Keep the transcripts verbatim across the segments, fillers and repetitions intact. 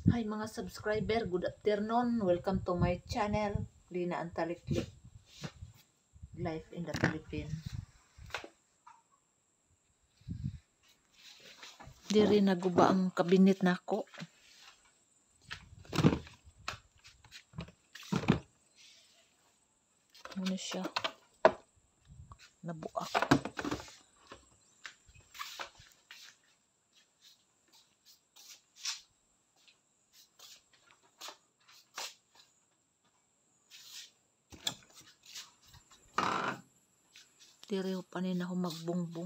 Hi mga subscriber, good afternoon. Welcome to my channel, Lina Antaliklik, Life in the Philippines. Diri naguba ang kabinet nako. Ano siya? Nabuak. Diri pa rin ako magbungbong.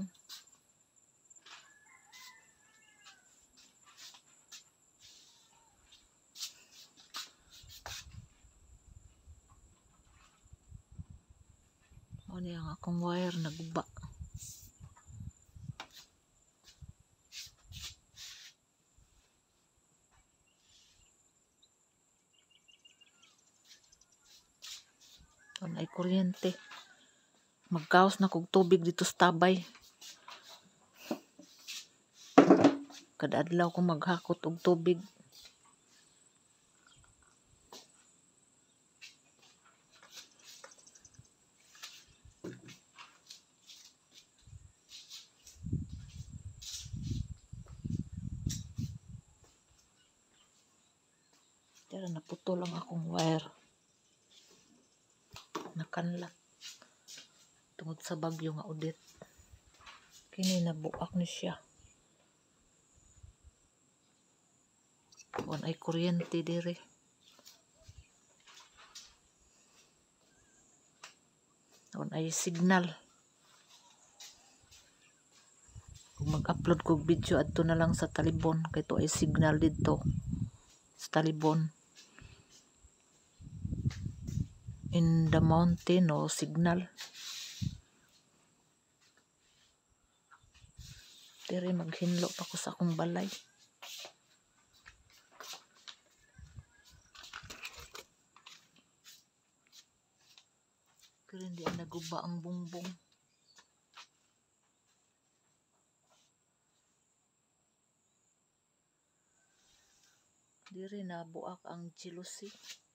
Ano yung akong wire naguba. Ano ay kuryente. Magkaos na kog tubig dito sa tabay. Kada adlaw ko maghakot og tubig. Pero naputol ang akong wire. Nakanlat. Tungod sa bagyo nga udit. Kini nabuak ni siya. Kung ay kuryente dire. Kung ay signal. Kung mag-upload kog video adto na lang sa talibon. Kay to ay signal dito. Sa talibon. In the mountain o signal. Dire maghinlo pa ko sa akong balay. Pero hindi ang naguba ang bungbong. Dire nabuak ang jealousy.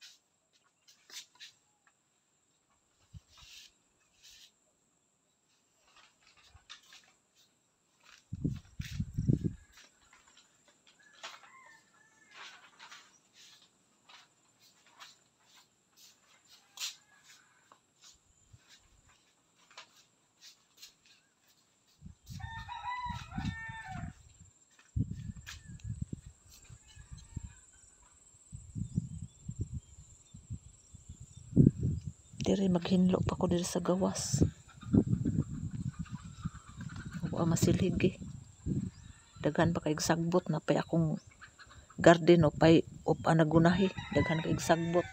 Dire maghinlo pa ko dire sa gawas. Wa masilig eh. Daghan pa kay sagbot na pay akong garden o pay o panagunahi. Daghan kay sagbot.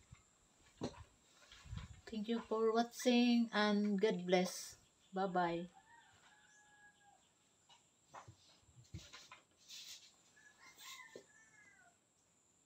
Thank you for watching and God bless. Bye-bye.